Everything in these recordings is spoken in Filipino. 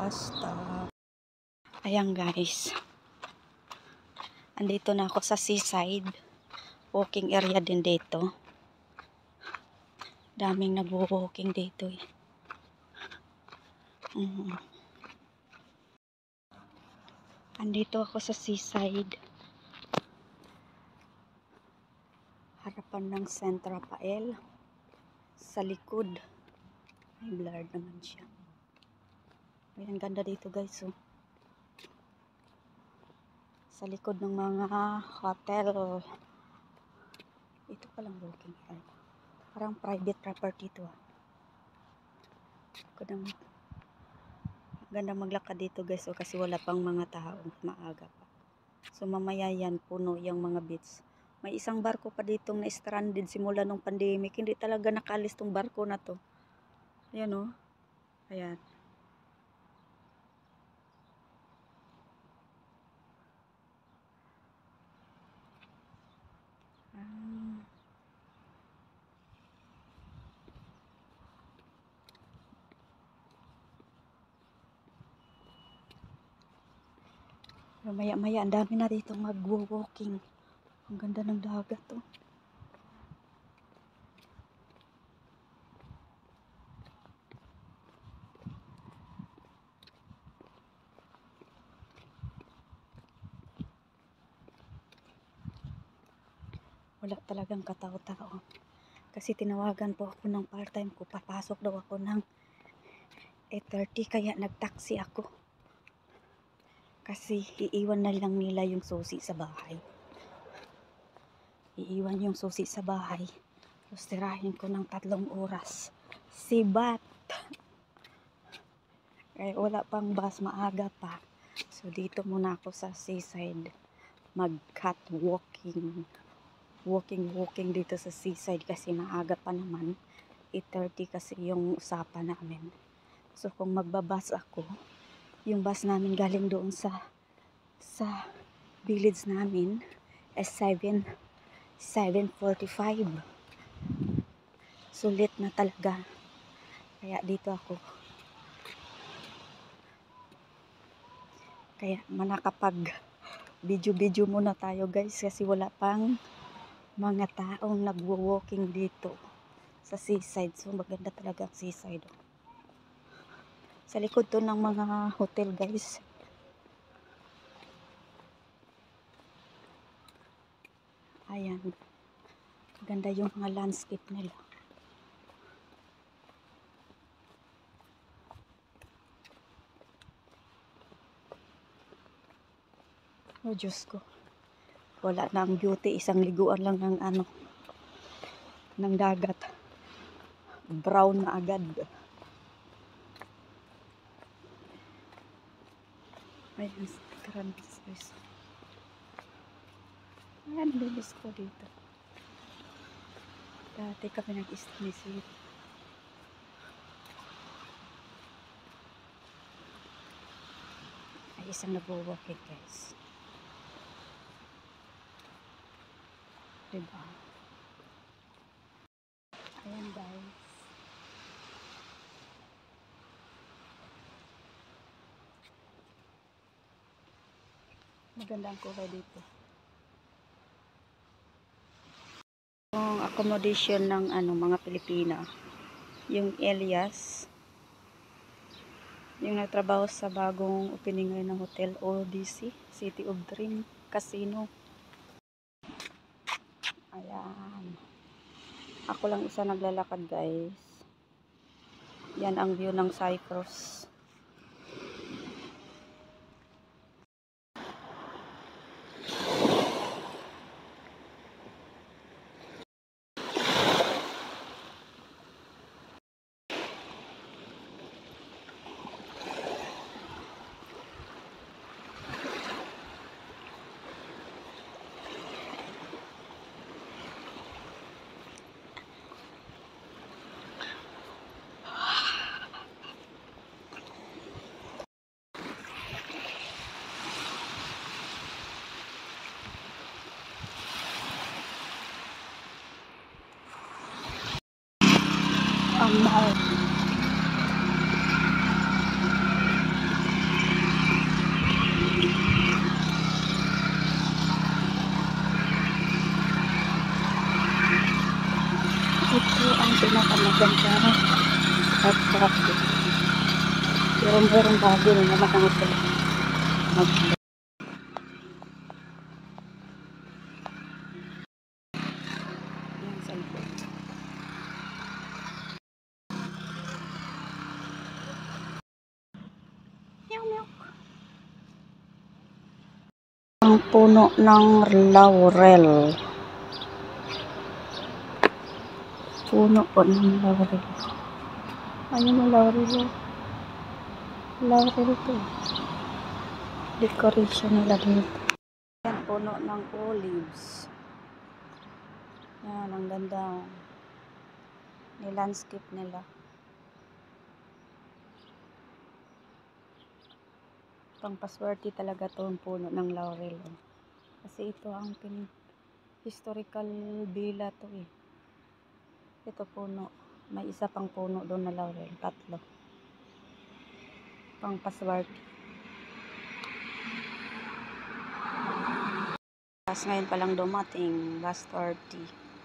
bus stop. Ayan guys. Andito na ako sa seaside. Walking area din dito. Daming nagwo-walking dito eh. Andito ako sa seaside. Harapan ng Saint Rafael. Sa likod. Ay, blurred naman siya. Ay, ang ganda dito guys. Oh. Sa likod ng mga hotel. Ito palang walking area. Parang private property to. Ganda maglakad dito guys. Oh, kasi wala pang mga tao. Maaga pa. So mamaya yan, puno yung mga beach. May isang barko pa ditong na-stranded simula nung pandemic. Hindi talaga nakalis tong barko na to. Ayan o. Ayan. Maya-maya, ang dami na ditong mag-walking. Ang ganda ng dagat to. Wala talagang katao-tao. Kasi tinawagan po ako ng part-time ko. Papasok daw ako ng 8:30 kaya nag-taxi ako. Kasi iiwan na lang nila yung susi sa bahay. Iiwan yung susi sa bahay. Tapos tirahin ko ng 3 oras. Sibat! Kaya wala pang bus, maaga pa. So dito muna ako sa seaside. Mag-cat walking. Walking dito sa seaside kasi maaga pa naman. 8:30 kasi yung usapan namin. So kung magbabas ako, yung bus namin galing doon sa village namin is 7:45. Sulit na talaga. Kaya dito ako. Kaya manakapag video muna tayo guys kasi wala pang mga taong nagwo-walking dito sa seaside. So maganda talaga ang seaside. Sa likod to ng mga hotel guys. Ayan. Ganda yung mga landscape nila. Oh Diyos ko. Wala na ang beauty. Isang liguan lang ng ng dagat. Brown na agad. Ayan, karambis guys. Ayan, bilis ko dito. Dati kami nag-isip. Ay, isang nag-walking guys. Diba? Ayan guys. Maganda ang kulay dito. Yung accommodation ng mga Pilipina. Yung Elias. Yung nagtrabaho sa bagong opening ngayon ng Hotel ODC, City of Dream Casino. Ayan. Ako lang isa naglalakad guys. Yan ang view ng Cyprus. Ang mahal. At bago. Meron bago na naman ang sila. Yan sa likod. Meow. Ang puno ng laurel. Puno po ng laurel. Ayun ang laurel. Laurel to. Decoration nila dito. Yan, puno ng olives. Yan, ang ganda. Ni-landscape nila. Pangpaswerte talaga itong puno ng laurel. Kasi ito ang historical villa to eh. Ito puno. May isa pang puno doon na laurel. 3. Pangpaswerte. Tapos ngayon palang dumating. Last 30.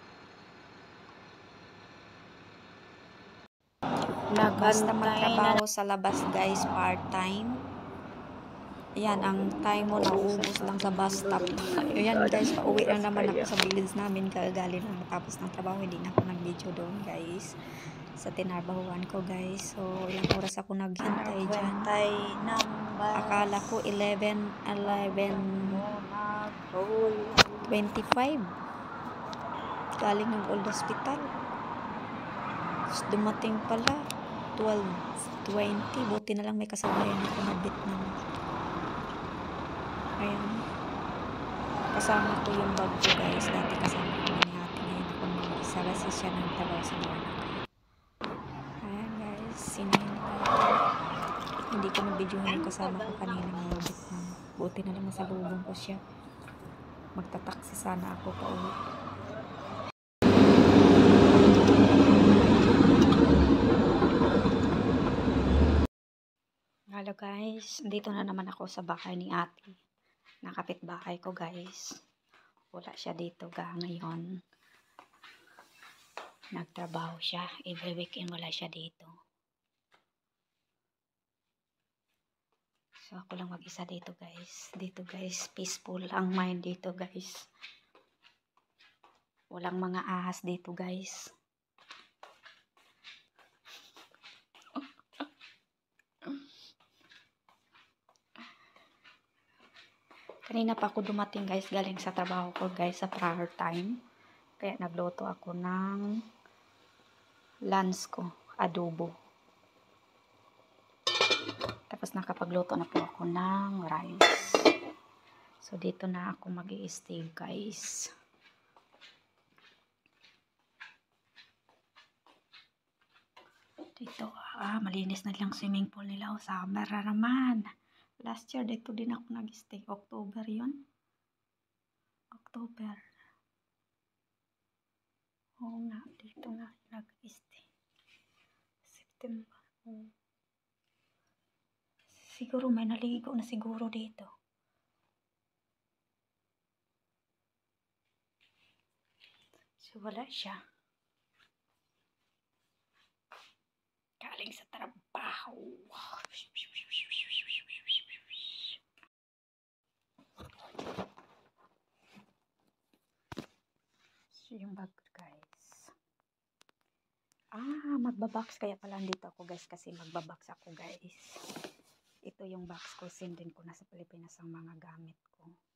Basta magtrabaho sa labas guys, part-time. Ayan, ang time mo nauubos lang sa bus stop. Ayan guys, pauwi na naman ako sa village namin. Kagaling na matapos ng trabaho. Hindi na ako nag-video doon guys. Sa tinarbahuan ko guys. So, ilang oras ako naghintay dyan. Akala ko 11:25. Galing ng old hospital. Dumating pala 12:20. Buti na lang may kasabayan ako na Vietnam. Ayan. Kasama ko yung bag ko guys. Dati kasama ko ni ate. Ngayon ako mag-isa kasi siya nagtrabaho sa Boracay. Ayan guys. Sinayin na tayo. Hindi ko na-videohan yung kasama ko kanina mga Vietnam. Buti na lang masalubong ko siya. Magtataksi sana ako pa uwi. Hello guys, dito na naman ako sa bahay ni ate. Nakapit bahay ko guys. Wala siya dito ngayon. Nagtrabaho siya. Every weekend wala siya dito. So ako lang mag-isa dito guys. Dito guys, peaceful ang mind dito guys. Walang mga ahas dito guys. Kanina pa ako dumating guys, galing sa trabaho ko guys, sa prayer time. Kaya nagluto ako ng lunch ko, adobo. Tapos nakapagluto na po ako ng rice. So dito na ako mag-i-stay guys. Dito, malinis na lang swimming pool nila. O, summer na naman. Last year, dito din ako nag-stay. October yun. October. Oo nga, dito nga nag-stay. September. Siguro may naligo na siguro dito. So, wala siya. Galing sa trabaho. So, yung bag guys. Magbabox kaya pala dito ako guys kasi magbabox ako guys. Ito yung box ko. Sendin ko na sa Pilipinas ang mga gamit ko.